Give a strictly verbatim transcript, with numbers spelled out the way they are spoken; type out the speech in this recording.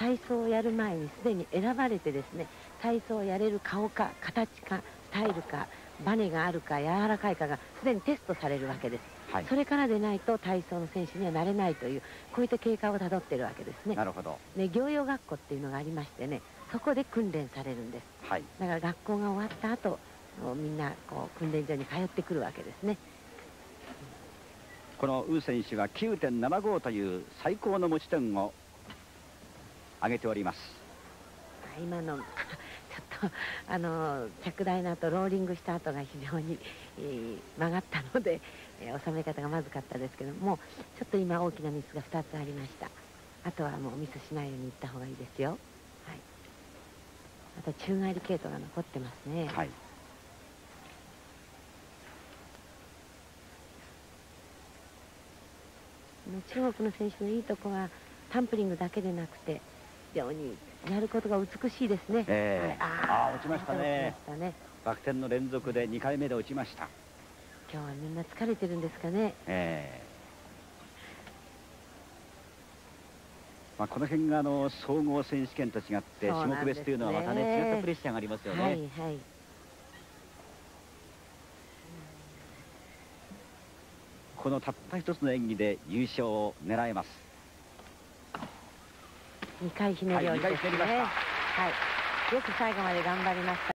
体操をやる前にすでに選ばれてですね、体操をやれる顔か形かスタイルかバネがあるか柔らかいかがすでにテストされるわけです、はい、それからでないと体操の選手にはなれないという、こういった経過をたどっているわけですね。 なるほど。 で、教養学校っていうのがありましてね、そこで訓練されるんです、はい、だから学校が終わった後みんなこう訓練所に通ってくるわけですね。 このウー選手は きゅうてんななご という最高の持ち点を上げております。 今のちょっとあの着台の後ローリングした後が非常に、えー、曲がったので、えー、収め方がまずかったですけども、ちょっと今大きなミスがふたつありました。あとはもうミスしないようにいった方がいいですよ。はい、あと宙返り系統が残ってますね。はい、中国の選手のいいとこはタンプリングだけでなくて非常にやることが美しいですね。 えー、ああ落ちましたね。バク転の連続でにかいめで落ちました。 今日はみんな疲れてるんですかね。えーまあ、この辺があの総合選手権と違って種目別というのはまたね違ったプレッシャーがありますよね。はい、はい、このたった一つの演技で優勝を狙えます。 にかいひねりをして、ね、はい、よく最後まで頑張りました。